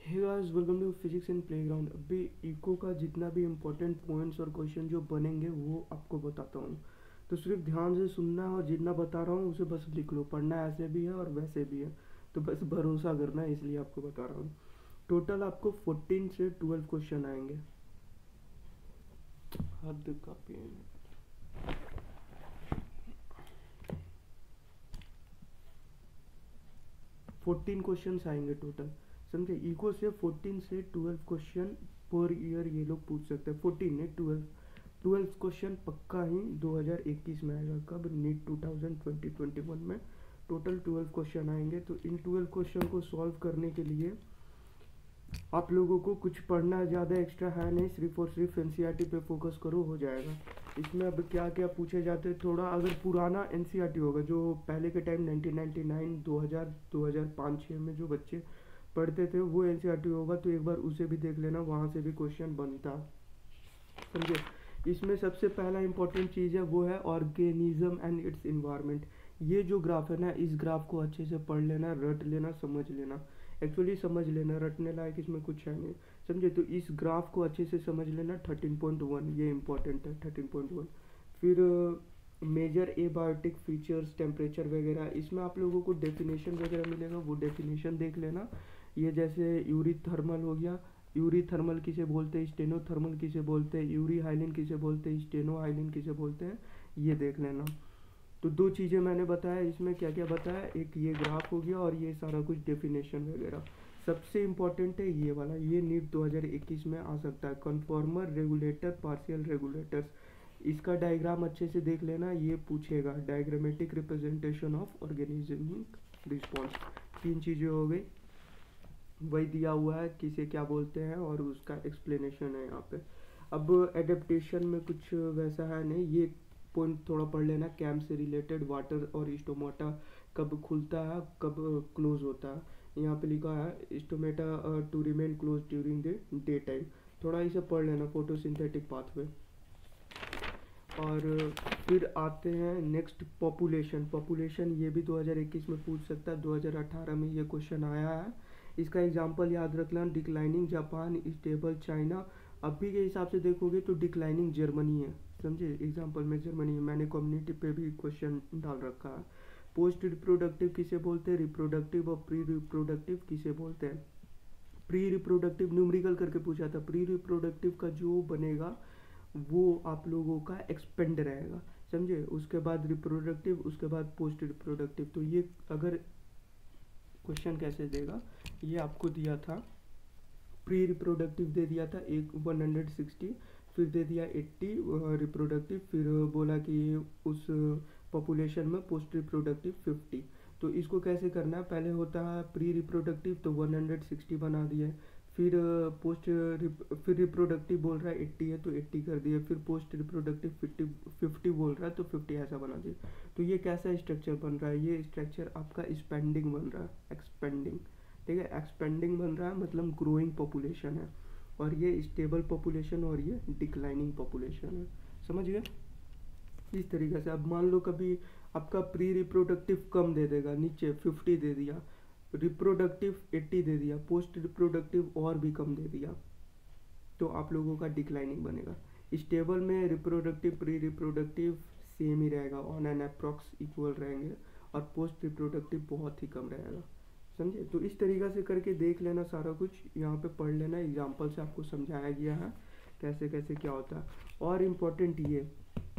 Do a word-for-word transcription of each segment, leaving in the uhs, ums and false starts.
Hey guys, welcome to physics in playground. अभी eco का जितना भी इम्पोर्टेंट पॉइंट्स और क्वेश्चन जो बनेंगे वो आपको बताता हूँ, तो सिर्फ ध्यान से सुनना है और जितना बता रहा हूँ उसे बस लिख लो। पढ़ना ऐसे भी है और वैसे भी है, तो बस भरोसा करना है, इसलिए आपको बता रहा हूँ। टोटल आपको फोर्टीन से ट्वेल्व क्वेश्चन आएंगे। हद काफी है। फोर्टीन क्वेश्चन आएंगे टोटल, समझे। इको से फोर्टीन से ट्वेल्व क्वेश्चन पर ईयर ये लोग पूछ सकते हैं। फोर्टीन नहीं, ट्वेल्व। ट्वेल्व क्वेश्चन पक्का ही दो हज़ार इक्कीस में आएगा। कब? NEET two thousand twenty twenty one में टोटल ट्वेल्व क्वेश्चन आएंगे। तो इन ट्वेल्व क्वेश्चन को सॉल्व करने के लिए आप लोगों को कुछ पढ़ना ज़्यादा एक्स्ट्रा है नहीं, सिर्फ और सिर्फ एनसीईआरटी पे फोकस करो, हो जाएगा। इसमें अब क्या क्या पूछे जाते हैं, थोड़ा अगर पुराना एनसीईआरटी होगा जो पहले के टाइम नाइनटीन नाइंटी नाइन, दो हज़ार, दो हज़ार पाँच छः में जो बच्चे पढ़ते थे वो एनसीईआरटी होगा, तो एक बार उसे भी देख लेना, वहाँ से भी क्वेश्चन बनता, समझे। इसमें सबसे पहला इंपॉर्टेंट चीज़ है वो है ऑर्गेनिज्म एंड इट्स इन्वायरमेंट। ये जो ग्राफ है ना, इस ग्राफ को अच्छे से पढ़ लेना, रट लेना, समझ लेना। एक्चुअली समझ लेना, रटने लायक इसमें कुछ है नहीं, समझे। तो इस ग्राफ को अच्छे से समझ लेना। थर्टीन पॉइंट वन ये इंपॉर्टेंट है, थर्टीन पॉइंट वन। फिर मेजर एबायोटिक फीचर्स, टेम्परेचर वगैरह, इसमें आप लोगों को डेफिनेशन वगैरह मिलेगा, वो डेफिनेशन देख लेना। ये जैसे यूरी थर्मल हो गया, यूरी थर्मल किसे बोलते हैं, स्टेनो थर्मल किसे बोलते हैं, यूरी हाइलिन किसे बोलते हैं, स्टेनो हाइलिन किसे बोलते हैं, ये देख लेना। तो दो चीज़ें मैंने बताया, इसमें क्या क्या बताया, एक ये ग्राफ हो गया और ये सारा कुछ डेफिनेशन वगैरह। सबसे इम्पोर्टेंट है ये वाला, ये नीट दो हज़ार इक्कीस में आ सकता है, कन्फॉर्मर, रेगुलेटर, पार्शियल रेगुलेटर्स। इसका डायग्राम अच्छे से देख लेना, ये पूछेगा diagrammatic representation of organismic response. तीन चीज़ें हो गई, वही दिया हुआ है किसे क्या बोलते हैं और उसका एक्सप्लेनेशन है यहाँ पे। अब एडेप्टेशन में कुछ वैसा है नहीं, ये पॉइंट थोड़ा पढ़ लेना। कैम्प से रिलेटेड, वाटर और स्टोमाटा कब खुलता है कब क्लोज होता है। यहाँ पे लिखा है stomata to remain close during the day time, थोड़ा इसे पढ़ लेना। Photosynthetic pathway. और फिर आते हैं नेक्स्ट, पॉपुलेशन। पॉपुलेशन ये भी दो हज़ार इक्कीस में पूछ सकता है, दो हज़ार अठारह में ये क्वेश्चन आया है। इसका एग्जांपल याद रखना, डिक्लाइनिंग जापान, स्टेबल चाइना। अभी के हिसाब से देखोगे तो डिक्लाइनिंग जर्मनी है, समझे। एग्जांपल में जर्मनी है, मैंने कम्युनिटी पे भी क्वेश्चन डाल रखा है। पोस्ट रिप्रोडक्टिव किसे बोलते हैं, रिप्रोडक्टिव और प्री रिप्रोडक्टिव किसे बोलते हैं। प्री रिप्रोडक्टिव न्यूमेरिकल करके पूछा था, प्री रिप्रोडक्टिव का जो बनेगा वो आप लोगों का एक्सपेंड रहेगा, समझे। उसके बाद रिप्रोडक्टिव, उसके बाद पोस्ट रिप्रोडक्टिव। तो ये अगर क्वेश्चन कैसे देगा, ये आपको दिया था, प्री रिप्रोडक्टिव दे दिया था एक वन हंड्रेड सिक्सटी, फिर दे दिया एट्टी रिप्रोडक्टिव, फिर बोला कि उस पॉपुलेशन में पोस्ट रिप्रोडक्टिव फिफ्टी। तो इसको कैसे करना है, पहले होता है प्री रिप्रोडक्टिव, तो वन हंड्रेड सिक्सटी बना दिए, फिर पोस्ट फिर रिप्रोडक्टिव बोल रहा है एट्टी है तो एट्टी कर दिए, फिर पोस्ट रिप्रोडक्टिव फिफ्टी फिफ्टी बोल रहा है तो फिफ्टी ऐसा बना दिए। तो ये कैसा स्ट्रक्चर बन रहा है, ये स्ट्रक्चर आपका एक्सपेंडिंग बन रहा है, एक्सपेंडिंग, ठीक है। एक्सपेंडिंग बन रहा है मतलब ग्रोइंग पॉपुलेशन है, और ये स्टेबल पॉपुलेशन और ये डिक्लाइनिंग पॉपुलेशन है, समझ गए। इस तरीके से अब मान लो कभी आपका प्री रिप्रोडक्टिव कम दे देगा, नीचे फिफ्टी दे दिया, रिप्रोडक्टिव एट्टी दे दिया, पोस्ट रिप्रोडक्टिव और भी कम दे दिया, तो आप लोगों का डिक्लाइनिंग बनेगा। स्टेबल में रिप्रोडक्टिव प्री रिप्रोडक्टिव सेम ही रहेगा, ऑन एन अप्रॉक्स इक्वल रहेंगे, और पोस्ट रिप्रोडक्टिव बहुत ही कम रहेगा, समझे। तो इस तरीक़े से करके देख लेना, सारा कुछ यहाँ पे पढ़ लेना, एग्जाम्पल से आपको समझाया गया है कैसे कैसे क्या होता है। और इम्पोर्टेंट ये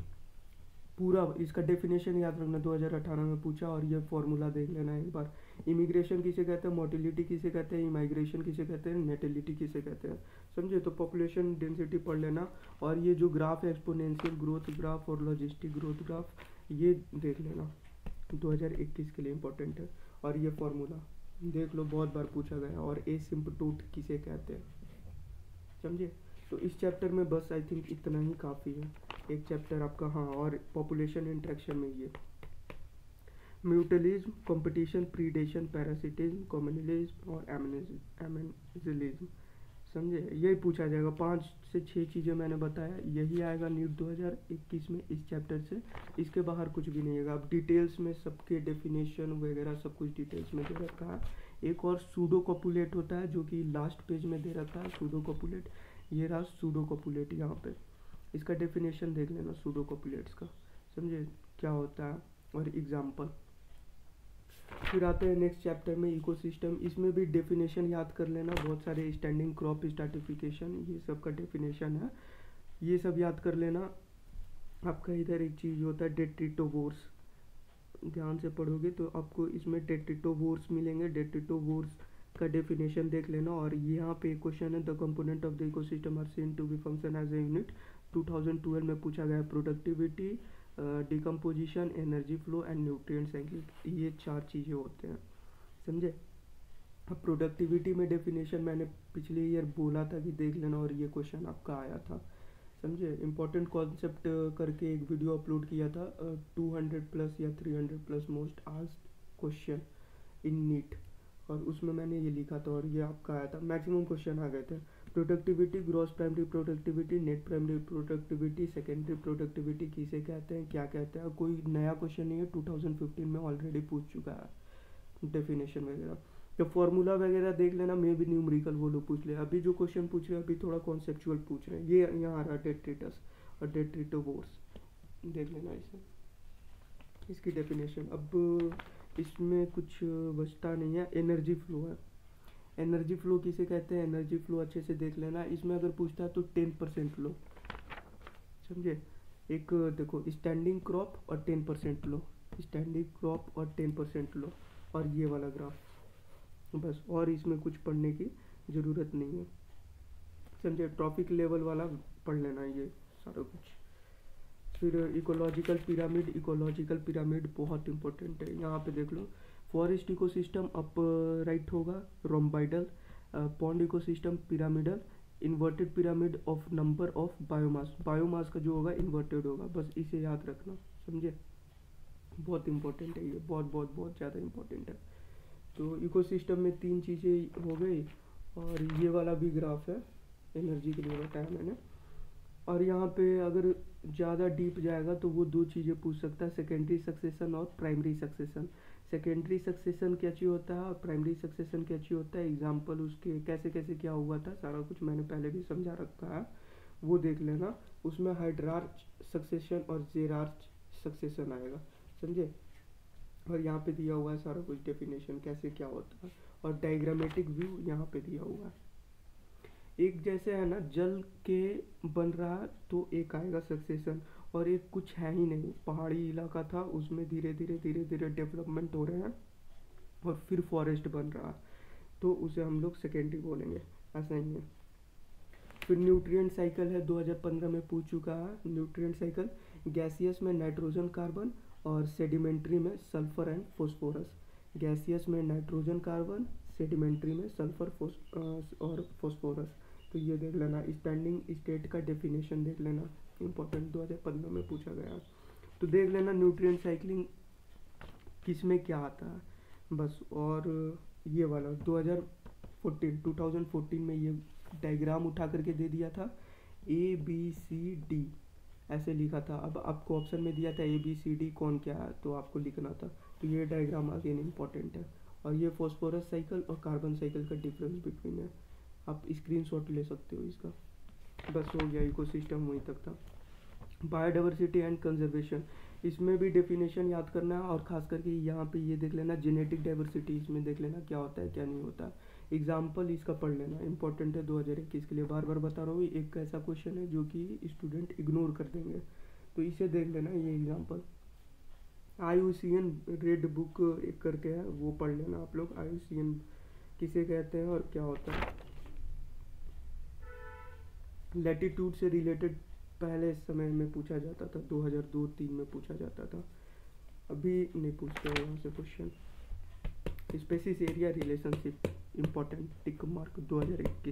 पूरा इसका डेफिनेशन याद रखना, दो हज़ार अठारह में पूछा, और ये फॉर्मूला देख लेना एक बार। इमिग्रेशन किसे कहते हैं, मोटिलिटी किसे कहते हैं, इमाइग्रेशन किसे कहते हैं, नेटिलिटी किसे कहते हैं, समझे। तो पॉपुलेशन डेंसिटी पढ़ लेना, और ये जो ग्राफ है एक्सपोनेंशियल ग्रोथ ग्राफ और लॉजिस्टिक ग्रोथ ग्राफ, ये देख लेना, दो हज़ार इक्कीस के लिए इम्पोर्टेंट है। और ये फॉर्मूला देख लो, बहुत बार पूछा गया। और एसिम्पटोट किसे कहते हैं, समझे। तो इस चैप्टर में बस आई थिंक इतना ही काफ़ी है, एक चैप्टर आपका। हाँ, और पॉपुलेशन इंट्रैक्शन में ये mutualism, competition, predation, parasitism, commensalism और एमेंजिलिज्म, समझे। यही पूछा जाएगा, पाँच से छः चीज़ें मैंने बताया, यही आएगा नीट दो हज़ार इक्कीस में इस चैप्टर से, इसके बाहर कुछ भी नहीं आएगा। अब डिटेल्स में सबके डेफिनेशन वगैरह सब कुछ डिटेल्स में दे रखा है, एक और सूडो कॉपुलेट होता है जो कि लास्ट पेज में दे रखा है, सूडो कॉपुलेट। ये रहा सूडो कॉपुलेट यहाँ पे, इसका डेफिनेशन देख लेना सूडो कॉपुलेट्स का, समझे क्या होता है और एग्जाम्पल। फिर आते हैं नेक्स्ट चैप्टर में इकोसिस्टम, इसमें भी डेफिनेशन याद कर लेना, बहुत सारे स्टैंडिंग क्रॉप स्ट्रैटिफिकेशन ये सब का डेफिनेशन है, ये सब याद कर लेना। आपका इधर एक चीज़ होता है डेट्रिटोवोर्स, ध्यान से पढ़ोगे तो आपको इसमें डेट्रिटोवोर्स मिलेंगे, डेट्रिटोवोर्स का डेफिनेशन देख लेना। और यहाँ पे एक क्वेश्चन है the component of the ecosystem are seen to be function as a unit, two thousand twelve में पूछा गया productivity, decomposition, energy flow and nutrient cycle, ये चार चीज़ें होते हैं, समझे। अब प्रोडक्टिविटी में डेफिनेशन मैंने पिछले ईयर बोला था कि देख लेना, और ये क्वेश्चन आपका आया था, समझे। इम्पोर्टेंट कॉन्सेप्ट करके एक वीडियो अपलोड किया था, टू हंड्रेड प्लस या three hundred plus most asked question in NEET, और उसमें मैंने ये लिखा था और ये आपका आया था, मैक्सिमम क्वेश्चन आ गए थे। Productivity, gross primary productivity, net primary productivity, secondary productivity किसे कहते हैं, क्या कहते हैं, कोई नया क्वेश्चन नहीं है, टू थाउजेंड फिफ्टीन में ऑलरेडी पूछ चुका है डेफिनेशन वगैरह। तो फार्मूला वगैरह देख लेना, मे भी न्यूमेरिकल वो लोग पूछ ले, अभी जो क्वेश्चन पूछ रहे हैं अभी थोड़ा कॉन्सेप्चुअल पूछ रहे हैं। ये यहाँ आ रहा है डेट्रिटस और डेट्रिटोवोर्स, देख लेना इसे, इसकी डेफिनेशन। अब इसमें कुछ बचता नहीं है, एनर्जी फ्लो है। एनर्जी फ्लो किसे कहते हैं, एनर्जी फ्लो अच्छे से देख लेना, इसमें अगर पूछता है तो टेन परसेंट लो, समझे। एक देखो स्टैंडिंग क्रॉप और टेन परसेंट लो, स्टैंडिंग क्रॉप और टेन परसेंट लो, और ये वाला ग्राफ, बस, और इसमें कुछ पढ़ने की ज़रूरत नहीं है, समझे। ट्रॉपिक लेवल वाला पढ़ लेना ये सारा कुछ। फिर इकोलॉजिकल पिरामिड, इकोलॉजिकल पिरामिड बहुत इंपॉर्टेंट है, यहाँ पे देख लो। फॉरेस्ट इकोसिस्टम अप राइट होगा rhomboidal, pond ecosystem pyramidal, inverted pyramid of number of biomass, biomass का जो होगा इन्वर्टेड होगा, बस इसे याद रखना, समझे। बहुत इंपॉर्टेंट है ये, बहुत बहुत बहुत ज़्यादा इंपॉर्टेंट है। तो इकोसिस्टम में तीन चीज़ें हो गई, और ये वाला भी ग्राफ है, एनर्जी के लिए बताया मैंने। और यहाँ पे अगर ज़्यादा डीप जाएगा तो वो दो चीज़ें पूछ सकता है, सेकेंडरी सक्सेशन और प्राइमरी सक्सेशन। सेकेंडरी सक्सेशन क्या चीज़ होता है और प्राइमरी सक्सेशन क्या चीज़ होता है, एग्जांपल उसके कैसे कैसे क्या हुआ था सारा कुछ मैंने पहले भी समझा रखा है, वो देख लेना। उसमें हाइड्रार्च सक्सेशन और जेरार्च सक्सेशन आएगा, समझे। और यहाँ पे दिया हुआ है सारा कुछ डेफिनेशन कैसे क्या होता है, और डायग्रामेटिक व्यू यहाँ पे दिया हुआ है। एक जैसे है ना, जल के बन रहा तो एक आएगा सक्सेशन, और एक कुछ है ही नहीं, पहाड़ी इलाका था उसमें धीरे धीरे धीरे धीरे डेवलपमेंट हो रहे हैं और फिर फॉरेस्ट बन रहा, तो उसे हम लोग सेकेंडरी बोलेंगे, ऐसा ही है। फिर न्यूट्रिएंट साइकिल है, दो हज़ार पंद्रह में पूछ चुका है न्यूट्रिएंट साइकिल। गैसियस में नाइट्रोजन कार्बन और सेडिमेंट्री में सल्फर एंड फोस्फोरस, गैसियस में नाइट्रोजन कार्बन, सेडिमेंट्री में सल्फर और फोस्फोरस, तो ये देख लेना। स्टैंडिंग स्टेट का डेफिनेशन देख लेना, इंपॉर्टेंट दो हज़ार पंद्रह में पूछा गया, तो देख लेना न्यूट्रिएंट साइकिलिंग किस में क्या आता है, बस। और ये वाला दो हज़ार चौदह में ये डायग्राम उठा करके दे दिया था, ए बी सी डी ऐसे लिखा था। अब आपको ऑप्शन में दिया था ए बी सी डी कौन क्या है, तो आपको लिखना था, तो ये डायग्राम अगेन इम्पॉर्टेंट है। और ये फॉस्फोरस साइकिल और कार्बन साइकिल का डिफरेंस बिटवीन है, आप स्क्रीनशॉट ले सकते हो इसका, बस हो गया। इकोसिस्टम वहीं तक था। बायोडाइवर्सिटी एंड कंजर्वेशन, इसमें भी डेफिनेशन याद करना है, और खास करके यहाँ पे ये देख लेना जेनेटिक डाइवर्सिटी, इसमें देख लेना क्या होता है क्या नहीं होता। एग्जाम्पल इसका पढ़ लेना, इंपॉर्टेंट है दो हज़ार इक्कीस के लिए, बार बार बता रहा हूँ, एक ऐसा क्वेश्चन है जो कि स्टूडेंट इग्नोर कर देंगे, तो इसे देख लेना। ये example I U C N red book एक करके है, वो पढ़ लेना आप लोग, आई यू सी एन किसे कहते हैं और क्या होता है। लैटिट्यूड से रिलेटेड पहले समय में पूछा जाता था, दो हज़ार दो तीन में पूछा जाता था, अभी नहीं पूछते हैं यहाँ से question. Species area relationship important, tick mark दो हज़ार इक्कीस,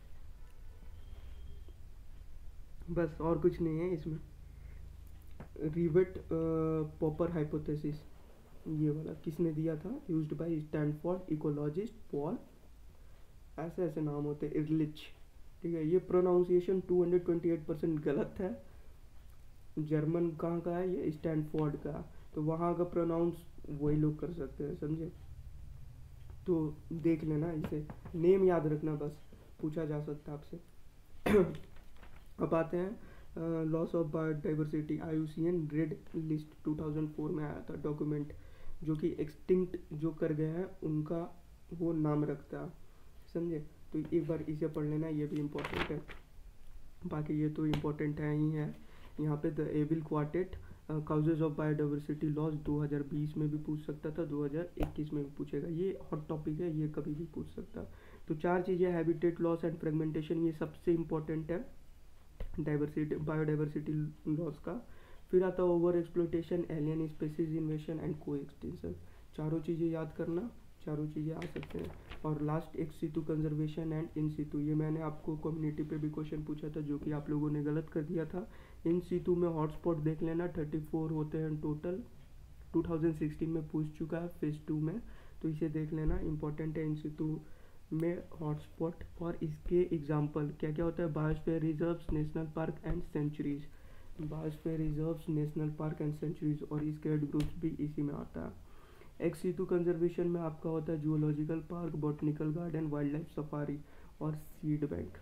बस और कुछ नहीं है इसमें। रिवेट पॉपर हाइपोथेसिस, ये वाला किसने दिया था, used by Stanford ecologist Paul, ऐसे ऐसे नाम होते हैं, इर्लिच, ठीक है। ये प्रोनाउंसिएशन दो सौ अट्ठाईस परसेंट गलत है, जर्मन कहाँ का है, ये स्टैनफोर्ड का, तो वहाँ का प्रोनाउंस वही लोग कर सकते हैं, समझे। तो देख लेना, इसे नेम याद रखना, बस पूछा जा सकता है आपसे। अब आते हैं loss of biodiversity, I U C N red list two thousand four में आया था डॉक्यूमेंट, जो कि एक्सटिंक्ट जो कर गए हैं उनका वो नाम रखता है, समझे। तो एक बार इसे पढ़ लेना, ये भी इम्पोर्टेंट है। बाकी ये तो इम्पोर्टेंट है ही है। यहाँ पे the evil quartet causes of biodiversity loss दो हज़ार बीस में भी पूछ सकता था, दो हज़ार इक्कीस में भी पूछेगा, ये हॉट टॉपिक है, ये कभी भी पूछ सकता। तो चार चीज़ें, हैबिटेट लॉस एंड फ्रेगमेंटेशन, ये सबसे इम्पोर्टेंट है डाइवर्सिटी बायोडाइवर्सिटी लॉस का। फिर आता है over exploitation, alien species invasion and co extinction, चारों चीज़ें याद करना, चारों चीज़ें आ सकते हैं। और लास्ट एक situ conservation and in situ, ये मैंने आपको कम्युनिटी पे भी क्वेश्चन पूछा था जो कि आप लोगों ने गलत कर दिया था। इन सीतु में हॉटस्पॉट देख लेना, थर्टी फोर होते हैं टोटल, टू थाउजेंड सिक्सटीन में पूछ चुका है फेज टू में, तो इसे देख लेना, इंपॉर्टेंट है इन सीतु में हॉटस्पॉट। और इसके एग्जाम्पल क्या क्या होता है, biosphere reserves, national park and sanctuaries, biosphere reserves, national park and sanctuaries, और इसके हेड ग्रुप्स भी इसी में आता है। एक्स सीतु कंजर्वेशन में आपका होता है zoological park, botanical garden, wild life safari और सीड बैंक,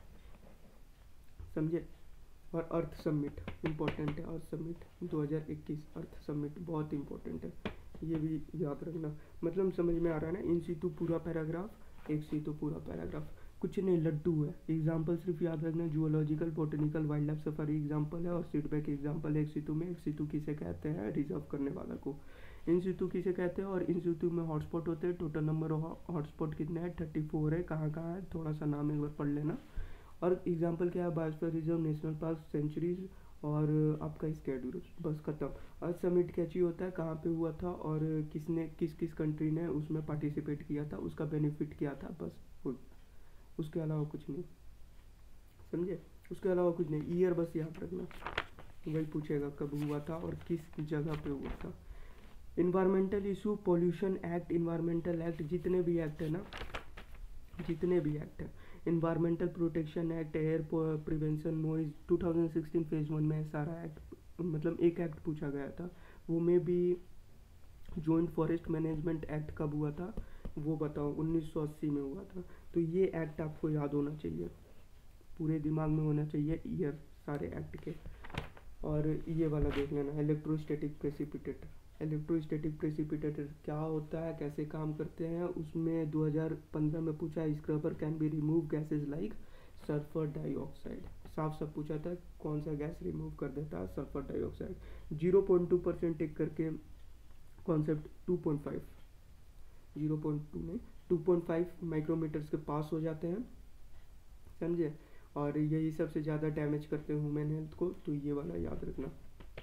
समझे। और अर्थ समिट इम्पोर्टेंट है, अर्थ समिट दो हज़ार इक्कीस, अर्थ समिट बहुत इम्पोर्टेंट है, ये भी याद रखना। मतलब समझ में आ रहा है ना, इन सीतु पूरा पैराग्राफ, एक सीतु पूरा पैराग्राफ, कुछ नहीं लड्डू है। एग्जाम्पल सिर्फ याद रखना, zoological, botanical, wild life safari example है, और सीड बैंक एग्जाम्पल है एक सीतु में। एक सीतु किसे कहते हैं, रिजर्व करने वाला को। इन सीतु किसे कहते हैं, और इन सीतु में हॉटस्पॉट होते हैं। टोटल नंबर ऑफ हॉटस्पॉट कितने हैं, थर्टी फोर है। कहाँ कहाँ है, थोड़ा सा नाम एक बार पढ़ लेना। और एग्जाम्पल क्या है, biosphere reserve, national park, sanctuaries और आपका स्केड्यूल, बस खत्म। अर्थ समिट क्या चीज़ होता है, कहाँ पे हुआ था और किसने किस किस कंट्री ने उसमें पार्टिसिपेट किया था, उसका बेनिफिट क्या था, बस उसके अलावा कुछ नहीं, समझे। उसके अलावा कुछ नहीं, ईयर बस याद रखना, वही पूछेगा कब हुआ था और किस जगह पे हुआ था। Environmental issue, pollution act, environmental act, जितने भी एक्ट है ना, जितने भी एक्ट है, environmental protection act, air prevention, noise, two thousand sixteen phase one में सारा एक्ट, मतलब एक एक्ट पूछा गया था, वो में भी जॉइंट फॉरेस्ट मैनेजमेंट एक्ट कब हुआ था वो बताओ, उन्नीस सौ अस्सी में हुआ था। तो ये एक्ट आपको याद होना चाहिए, पूरे दिमाग में होना चाहिए ईयर सारे एक्ट के। और ये वाला देख लेना, इलेक्ट्रोस्टैटिक प्रेसिपिटेटर, इलेक्ट्रोस्टैटिक प्रेसिपिटेटर क्या होता है, कैसे काम करते हैं, उसमें दो हज़ार पंद्रह में पूछा, scrubber can be remove gases like sulphur dioxide, साफ साफ पूछा था कौन सा गैस रिमूव कर देता है, sulphur dioxide. Zero point two percent take करके concept, two point five, zero point two में टू पॉइंट फाइव माइक्रोमीटर्स के पास हो जाते हैं, समझे। और यही सबसे ज़्यादा डैमेज करते हैं ह्यूमन हेल्थ को, तो ये वाला याद रखना।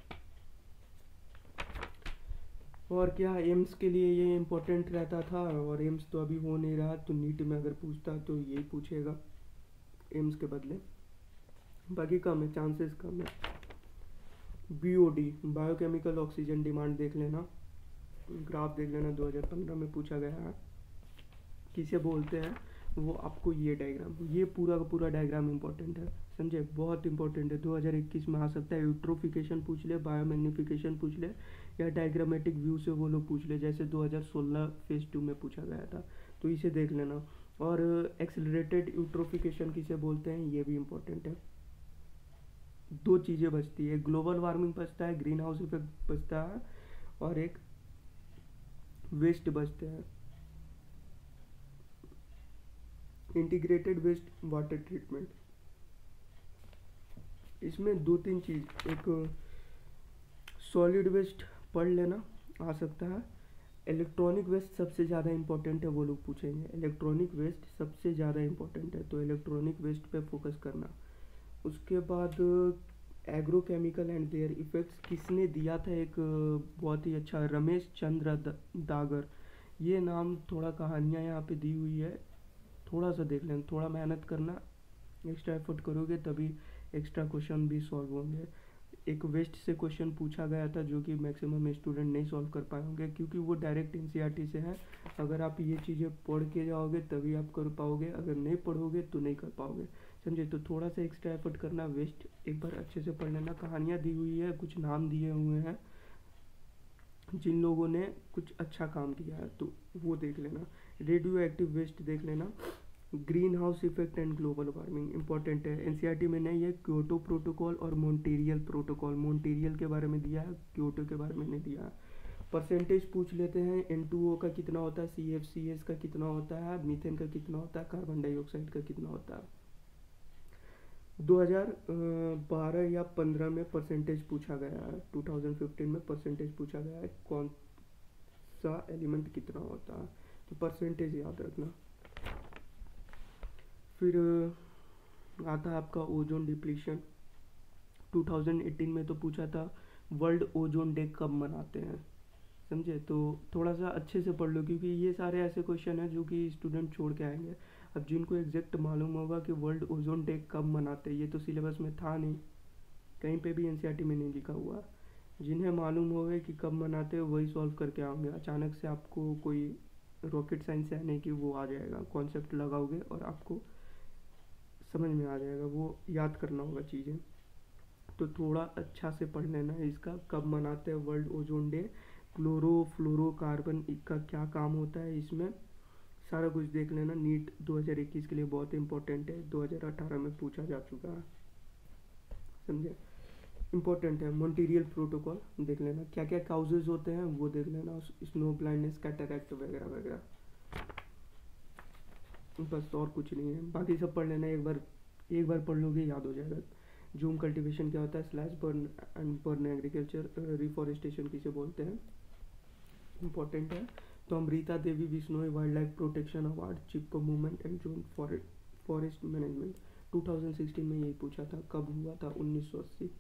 और क्या, एम्स के लिए ये इम्पोर्टेंट रहता था, और एम्स तो अभी हो नहीं रहा, तो नीट में अगर पूछता तो यही पूछेगा एम्स के बदले, बाकी कम है, चांसेस कम है। बीओडी, बायोकेमिकल ऑक्सीजन डिमांड देख लेना, ग्राफ देख लेना, दो हज़ार पंद्रह में पूछा गया है, किसे बोलते हैं वो आपको, ये डायग्राम, ये पूरा का पूरा डायग्राम इंपॉर्टेंट है, समझे, बहुत इंपॉर्टेंट है। दो हज़ार इक्कीस में आ सकता है, यूट्रोफिकेशन पूछ ले, बायोमैग्निफिकेशन पूछ ले, या डायग्रामेटिक व्यू से वो लोग पूछ ले, जैसे दो हज़ार सोलह फेज टू में पूछा गया था, तो इसे देख लेना। और एक्सेलरेटेड यूट्रोफिकेशन किसे बोलते हैं, ये भी इंपॉर्टेंट है। दो चीज़ें बचती है, ग्लोबल वार्मिंग बचता है, ग्रीन हाउस इफेक्ट बचता है, और एक वेस्ट बचते हैं, इंटीग्रेटेड वेस्ट वाटर ट्रीटमेंट। इसमें दो तीन चीज़, एक सॉलिड वेस्ट पढ़ लेना, आ सकता है। इलेक्ट्रॉनिक वेस्ट सबसे ज़्यादा इंपॉर्टेंट है, वो लोग पूछेंगे, इलेक्ट्रॉनिक वेस्ट सबसे ज़्यादा इंपॉर्टेंट है, तो इलेक्ट्रॉनिक वेस्ट पे फोकस करना। उसके बाद एग्रोकेमिकल एंड देयर इफेक्ट्स किसने दिया था, एक बहुत ही अच्छा, रमेश चंद्र दागर, ये नाम, थोड़ा कहानियाँ यहाँ पे दी हुई है, थोड़ा सा देख लेना, थोड़ा मेहनत करना, एक्स्ट्रा एफर्ट करोगे तभी एक्स्ट्रा क्वेश्चन भी सॉल्व होंगे। एक वेस्ट से क्वेश्चन पूछा गया था जो कि मैक्सिमम स्टूडेंट नहीं सॉल्व कर पाए होंगे, क्योंकि वो डायरेक्ट एनसीईआरटी से है। अगर आप ये चीज़ें पढ़ के जाओगे तभी आप कर पाओगे, अगर नहीं पढ़ोगे तो नहीं कर पाओगे, समझे। तो थोड़ा सा एक्स्ट्रा एफर्ट करना, वेस्ट एक बार अच्छे से पढ़ लेना, कहानियाँ दी हुई है, कुछ नाम दिए हुए हैं जिन लोगों ने कुछ अच्छा काम किया है, तो वो देख लेना। रेडियो एक्टिव वेस्ट देख लेना। Green house effect and global warming important है, एनसीईआरटी में नहीं है। क्योटो प्रोटोकॉल और मॉन्ट्रियल प्रोटोकॉल, मॉन्ट्रियल के बारे में दिया है, क्योटो के बारे में नहीं दिया है। परसेंटेज पूछ लेते हैं, एन टू ओ का कितना होता है, सी एफ सी एस का कितना होता है, मीथेन का कितना होता है, कार्बन डाइऑक्साइड का कितना होता है। दो हज़ार बारह या पंद्रह में परसेंटेज पूछा गया है, दो हज़ार पंद्रह में परसेंटेज पूछा गया है कौन सा एलिमेंट कितना होता है, तो परसेंटेज याद रखना। फिर आता है आपका ओजोन डिप्लीशन। दो हज़ार अठारह में तो पूछा था वर्ल्ड ओजोन डे कब मनाते हैं, समझे। तो थोड़ा सा अच्छे से पढ़ लो, क्योंकि ये सारे ऐसे क्वेश्चन हैं जो कि स्टूडेंट छोड़ के आएंगे। अब जिनको एग्जैक्ट मालूम होगा कि वर्ल्ड ओजोन डे कब मनाते हैं, ये तो सिलेबस में था नहीं, कहीं पे भी एनसीईआरटी में नहीं लिखा हुआ। जिन्हें मालूम होगा कि कब मनाते हैं वही सॉल्व करके आओगे। अचानक से आपको कोई रॉकेट साइंस है नहीं कि वो आ जाएगा, कॉन्सेप्ट लगाओगे और आपको समझ में आ जाएगा, वो याद करना होगा चीज़ें। तो थोड़ा अच्छा से पढ़ लेना है इसका, कब मनाते हैं वर्ल्ड ओजोन डे, क्लोरोफ्लोरोकार्बन का क्या काम होता है इसमें, सारा कुछ देख लेना। नीट दो हज़ार इक्कीस के लिए बहुत इंपॉर्टेंट है, दो हज़ार अठारह में पूछा जा चुका है, समझे। इंपॉर्टेंट है। मॉन्ट्रियल प्रोटोकॉल देख लेना, क्या क्या काउजेज होते हैं वो देख लेना, स्नो ब्लाइंडनेस, कैटरैक्ट वगैरह वगैरह, बस और कुछ नहीं है। बाकी सब पढ़ लेना, एक बार एक बार पढ़ लोगे याद हो जाएगा। जूम कल्टीवेशन क्या होता है, slash burn and burn agriculture, reforestation किसे बोलते हैं, इंपॉर्टेंट है। तो Amrita Devi Bishnoi wild life protection award, Chipko movement and joint forest management, दो हज़ार सोलह में यही पूछा था, कब हुआ था, उन्नीस सौ अस्सी।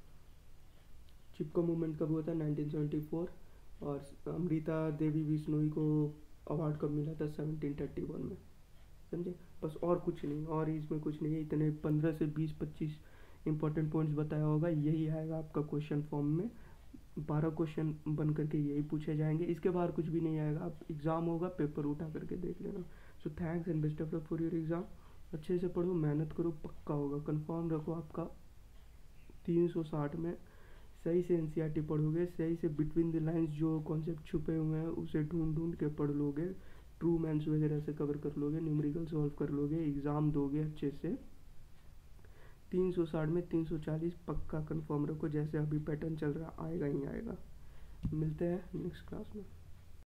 चिपको मूवमेंट कब हुआ था, उन्नीस सौ चौहत्तर, और अमृता देवी बिश्नोई को अवार्ड कब मिला था, सेवनटीन थर्टी वन में, समझे। बस और कुछ नहीं, और इसमें कुछ नहीं है। इतने पंद्रह से बीस पच्चीस इंपॉर्टेंट पॉइंट्स बताया होगा, यही आएगा आपका क्वेश्चन फॉर्म में। बारह क्वेश्चन बन करके यही पूछे जाएंगे, इसके बाहर कुछ भी नहीं आएगा। आप एग्ज़ाम होगा पेपर उठा करके देख लेना। So thanks and best of luck for your exam. अच्छे से पढ़ो, मेहनत करो, पक्का होगा, कंफर्म रखो आपका तीन सौ साठ में। सही से एनसीईआरटी पढ़ोगे, सही से बिटवीन द लाइंस जो कॉन्सेप्ट छुपे हुए हैं उसे ढूंढ ढूंढ के पढ़ लोगे, ट्रू मैंस वगैरह से कवर कर लोगे, न्यूमेरिकल सॉल्व कर लोगे, एग्ज़ाम दोगे अच्छे से, तीन सौ साठ में तीन सौ चालीस पक्का कंफर्म रखो। जैसे अभी पैटर्न चल रहा आएगा ही आएगा। मिलते हैं नेक्स्ट क्लास में।